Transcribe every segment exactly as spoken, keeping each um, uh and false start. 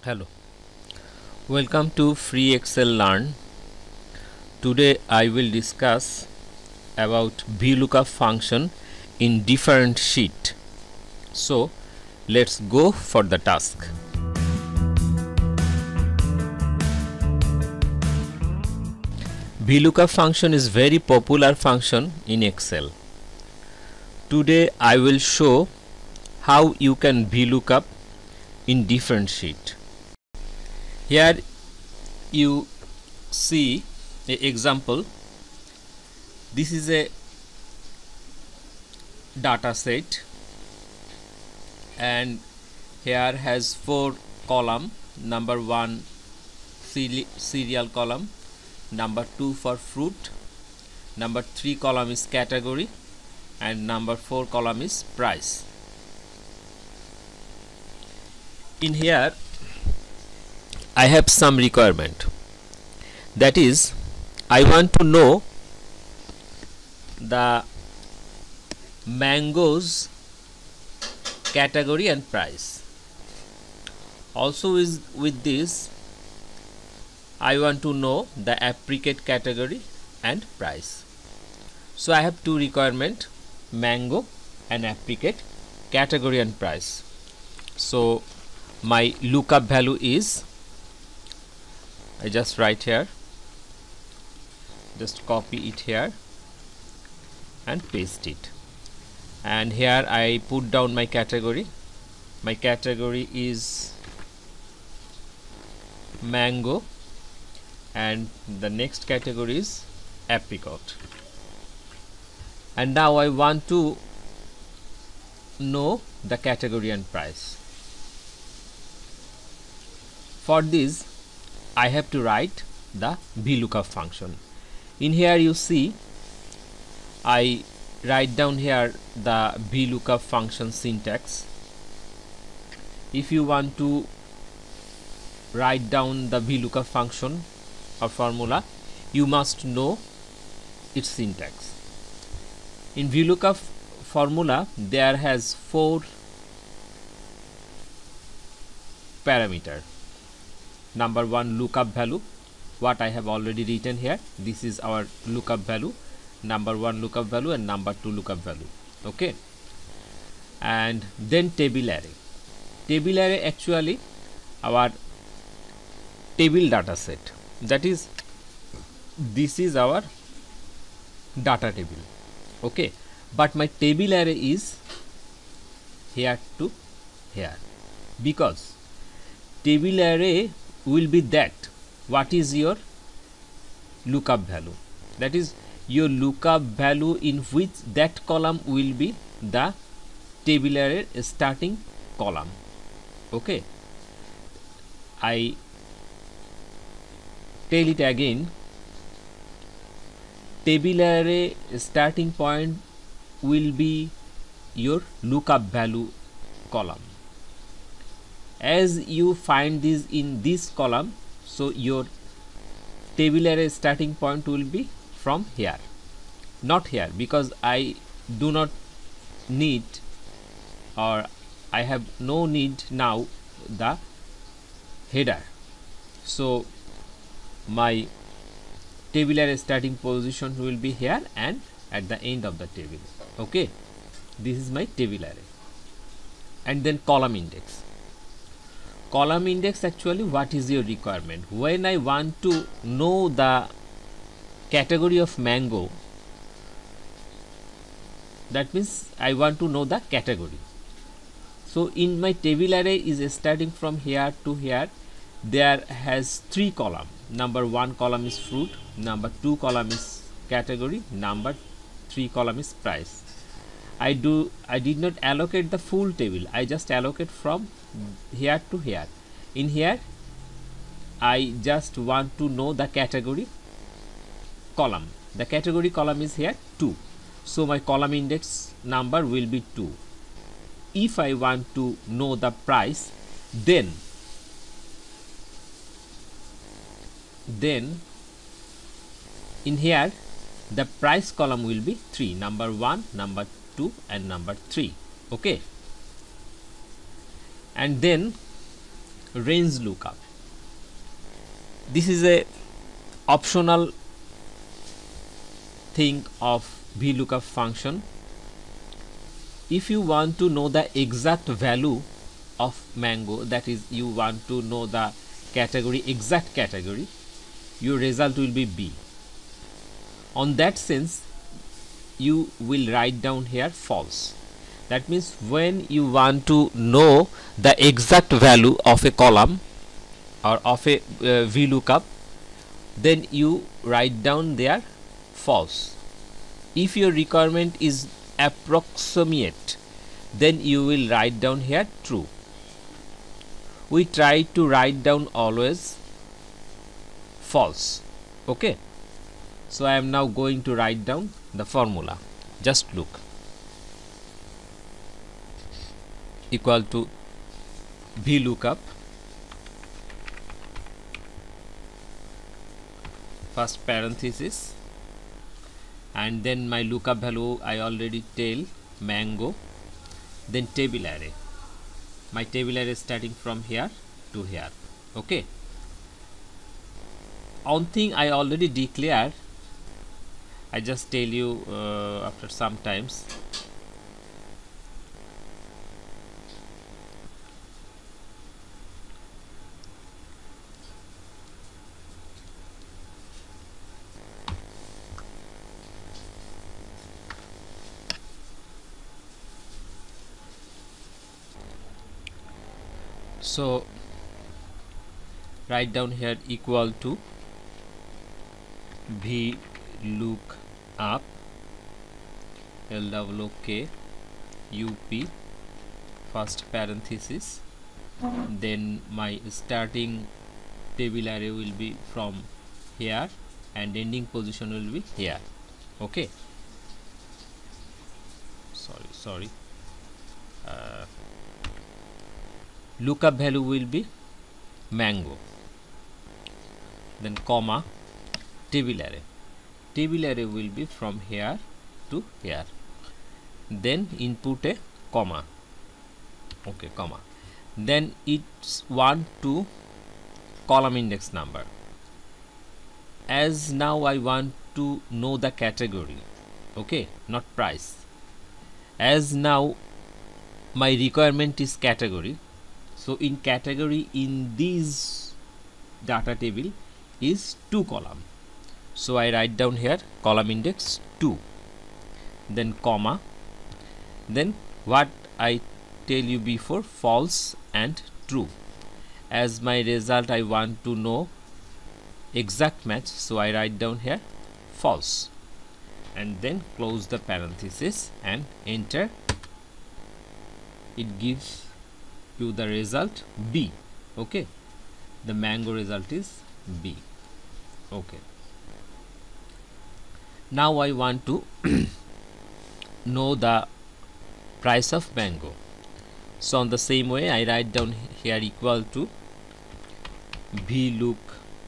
Hello, welcome to freeexcellearn. Today I will discuss about Vlookup function in different sheet. So let's go for the task. Vlookup function is very popular function in Excel. Today I will show how you can Vlookup in different sheet. Here you see an example. This is a data set and here has four column. Number one serial column, number two for fruit, number three column is category, and number four column is price. In here I have some requirement, that is I want to know the mangoes category and price. Also is with this I want to know the apricot category and price. So I have two requirement, mango and apricot category and price. So my lookup value is, I just write here, just copy it here and paste it, and here I put down my category. My category is mango and the next category is apricot. And now I want to know the category and price. For this I have to write the Vlookup function. In here you see I write down here the Vlookup function syntax. If you want to write down the Vlookup function or formula, you must know its syntax. In Vlookup formula there has four parameter. Number one, lookup value, what I have already written here. This is our lookup value, number one lookup value and number two lookup value. Okay, and then table array. Table array actually our table data set, that is this is our data table. Okay, but my table array is here to here, because table array will be that what is your lookup value, that is your lookup value in which that column will be the table array starting column. Okay, I tell it again, table array starting point will be your lookup value column. As you find this in this column, so your table array starting point will be from here, not here, because I do not need, or I have no need now the header. So my table array starting position will be here and at the end of the table. Okay, this is my table array. And then column index. Column index actually what is your requirement? When I want to know the category of mango, that means I want to know the category. So in my table array is starting from here to here, there has three column. Number one column is fruit, number two column is category, number three column is price. I do I did not allocate the full table, I just allocate from here to here. In here I just want to know the category column. The category column is here two, so my column index number will be two. If I want to know the price, then then in here the price column will be three, number one, number two and number three. Okay, and then range lookup. This is a optional thing of Vlookup function. If you want to know the exact value of mango, that is, you want to know the category, exact category, your result will be B. On that sense, you will write down here false. That means when you want to know the exact value of a column or of a uh, Vlookup, then you write down there false. If your requirement is approximate, then you will write down here true. We try to write down always false. Okay, so I am now going to write down the formula. Just look. Equal to Vlookup, first parenthesis, and then my lookup value I already tell mango, then table array. My table array starting from here to here. Okay, one thing I already declared, I just tell you uh, after some times. So write down here equal to Vlookup L O O K U P, first parenthesis, then my starting table array will be from here and ending position will be here. Okay, sorry sorry uh, lookup value will be mango, then comma table array. Table array will be from here to here, then input a comma. Okay, comma, then it's one to column index number. As now I want to know the category, okay, not price. As now my requirement is category, so in category in this data table is two column, so I write down here column index two, then comma, then what I tell you before, false and true. As my result I want to know exact match, so I write down here false, and then close the parenthesis and enter. It gives you the result B. Okay, the mango result is B. Okay, now I want to know the price of mango. So on the same way I write down here equal to Vlookup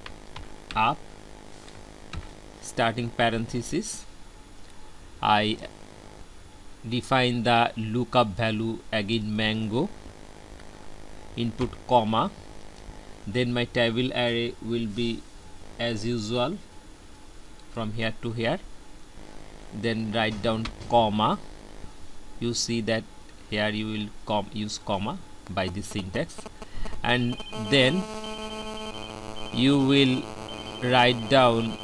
starting parenthesis, I define the lookup value again mango, input comma, then my table array will be as usual from here to here, then write down comma. You see that here you will com use comma by this syntax, and then you will write down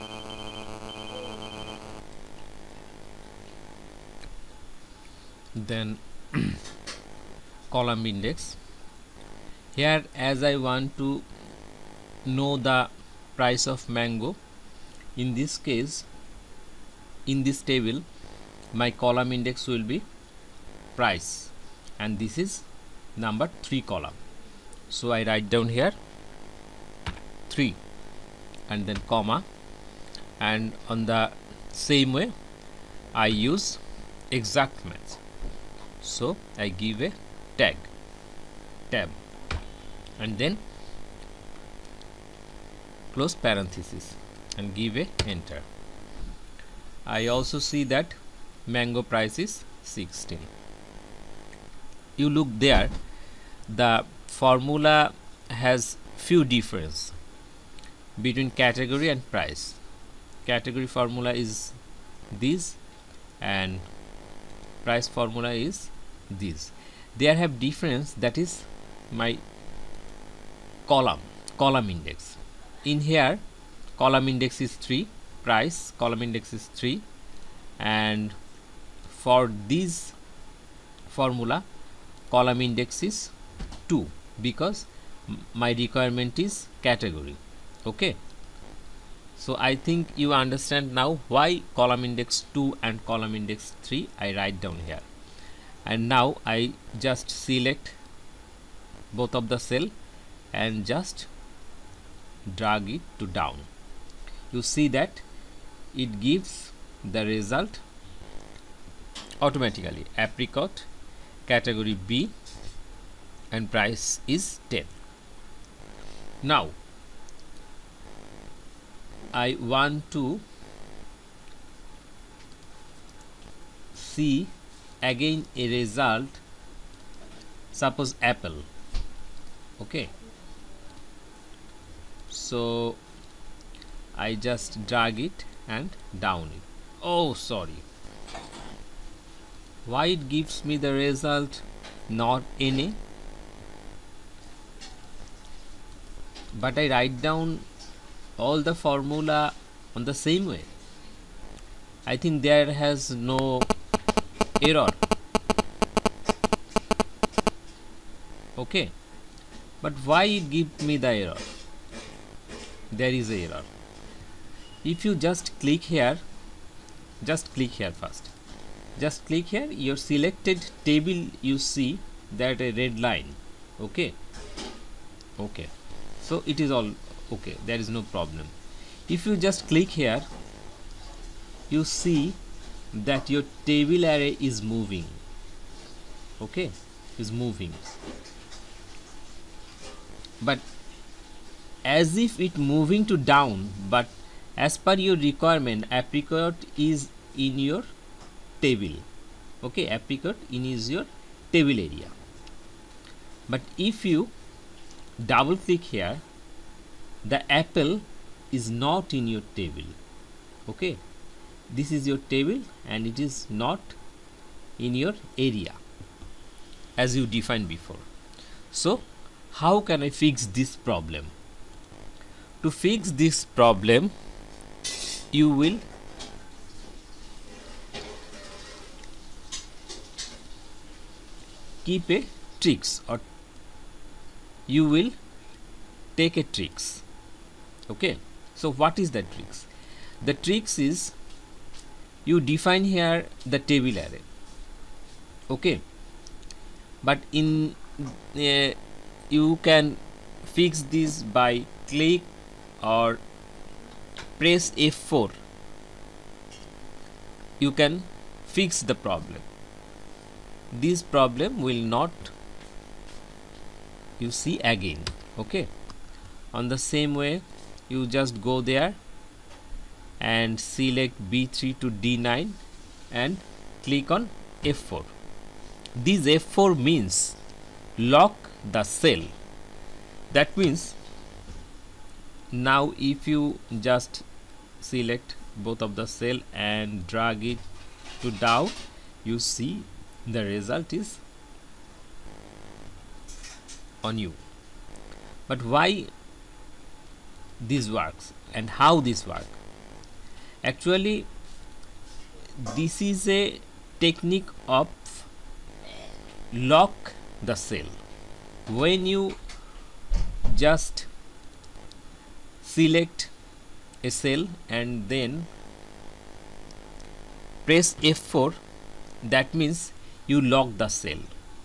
then column index. Here as I want to know the price of mango, in this case in this table my column index will be price, and this is number three column, so I write down here three and then comma, and on the same way I use exact match, so I give a tag tab and then close parenthesis and give a enter. I also see that mango price is sixteen. You look there, the formula has few difference between category and price. Category formula is this and price formula is this. There have difference, that is my column column index. In here column index is three, price column index is three, and for this formula column index is two because my requirement is category. Okay, so I think you understand now why column index two and column index three I write down here. And now I just select both of the cell and just drag it to down. You see that it gives the result automatically: apricot, category B, and price is ten. Now I want to see again a result, suppose apple. Okay, so I just drag it and down it. Oh, sorry, why it gives me the result not any? But I write down all the formula on the same way. I think there has no error. Okay, but why it gives me the error? There is a error. If you just click here, just click here first, just click here, your selected table, you see that a red line. Okay, okay, so it is all okay, there is no problem. If you just click here, you see that your table array is moving. Okay, is moving, but as if it moving to down, but as per your requirement apricot is in your table. Okay, apricot in is your table area. But if you double click here, the apple is not in your table. Okay, this is your table and it is not in your area as you defined before. So how can I fix this problem? To fix this problem, you will keep a tricks, or you will take a tricks. Okay, so what is the tricks? The tricks is you define here the table array. Okay, but in uh, you can fix this by click or press F four. You can fix the problem. This problem will not, you see again. Okay, on the same way you just go there and select B three to D nine and click on F four. This F four means lock the cell. That means now if you just select both of the cell and drag it to down, you see the result is on you. But why this works and how this works? Actually, this is a technique of lock the cell. When you just select a cell and then press F four, that means you lock the cell.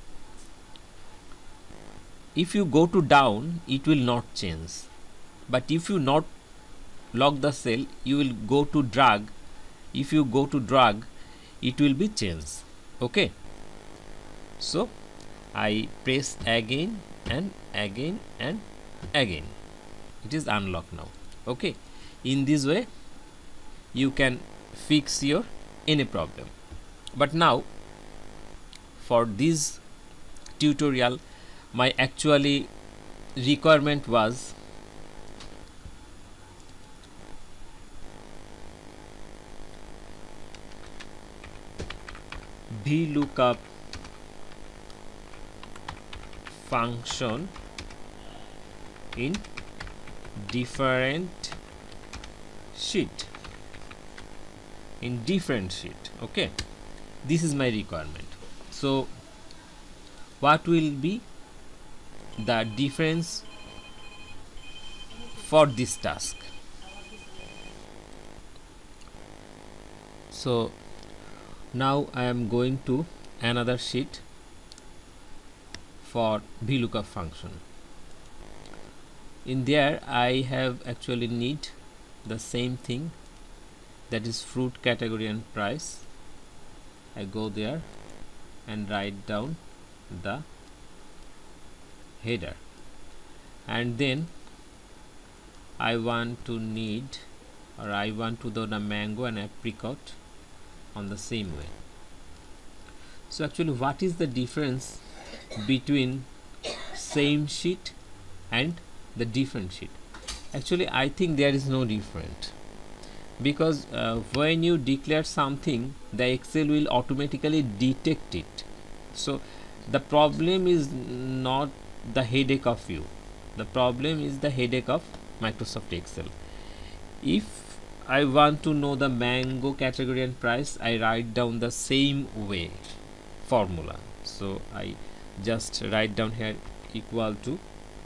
If you go to down, it will not change, but if you not lock the cell, you will go to drag. If you go to drag, it will be changed. Okay, so I press again and again and again, it is unlocked now. Okay, in this way you can fix your any problem. But now for this tutorial, my actually requirement was Vlookup function in different sheet in different sheet. Okay, this is my requirement. So what will be the difference for this task? So now I am going to another sheet for Vlookup function. In there I have actually need the same thing, that is fruit category and price. I go there and write down the header, and then I want to need or I want to do the mango and apricot on the same way. So actually what is the difference between same sheet and the different sheet? Actually I think there is no difference, because uh, when you declare something, the Excel will automatically detect it. So the problem is not the headache of you, the problem is the headache of Microsoft Excel. If I want to know the mango category and price, I write down the same way formula. So I just write down here equal to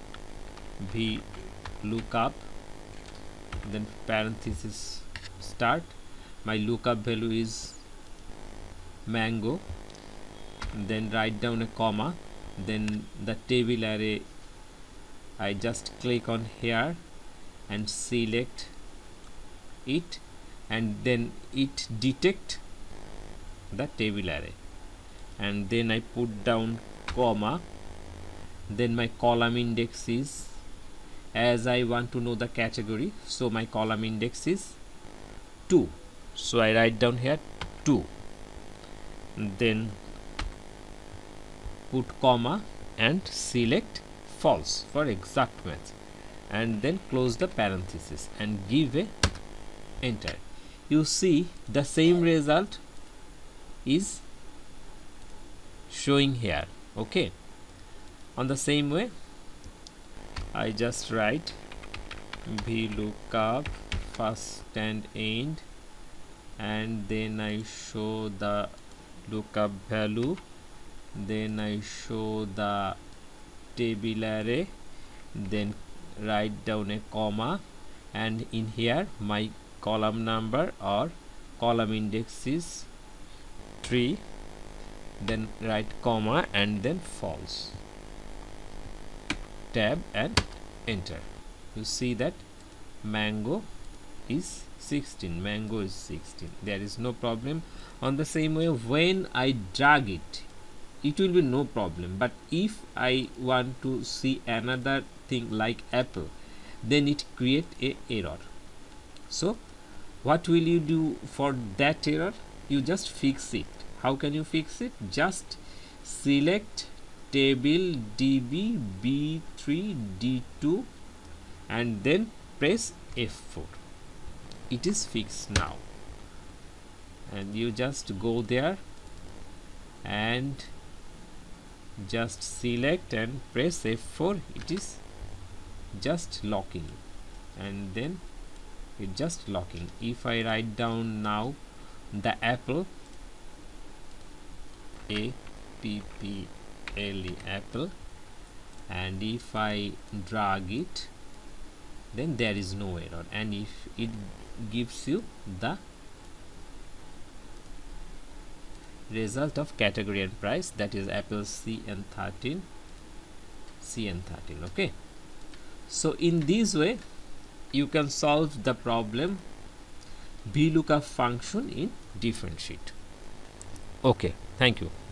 Vlookup, then parenthesis start, my lookup value is mango, then write down a comma, then the table array I just click on here and select it, and then it detect the table array, and then I put down comma, then my column index is, as I want to know the category, so my column index is two, so I write down here two, then put comma and select false for exact match, and then close the parenthesis and give a enter. You see the same result is showing here. Okay, on the same way I just write Vlookup first and end, and then I show the lookup value, then I show the table array, then write down a comma, and in here my column number or column index is three, then write comma and then false, tab and enter. You see that mango is sixteen, mango is sixteen, there is no problem. On the same way, when I drag it, it will be no problem, but if I want to see another thing like apple, then it create a error. So what will you do for that error? You just fix it. How can you fix it? Just select table D B B three D two and then press F four. It is fixed now, and you just go there and just select and press F four. It is just locking, and then it just locking. If I write down now the apple, A P P L E, apple, and if I drag it, then there is no error, and if it gives you the result of category and price, that is apple C N thirteen, C N thirteen. Okay, so in this way you can solve the problem Vlookup function in different sheet. Okay, thank you.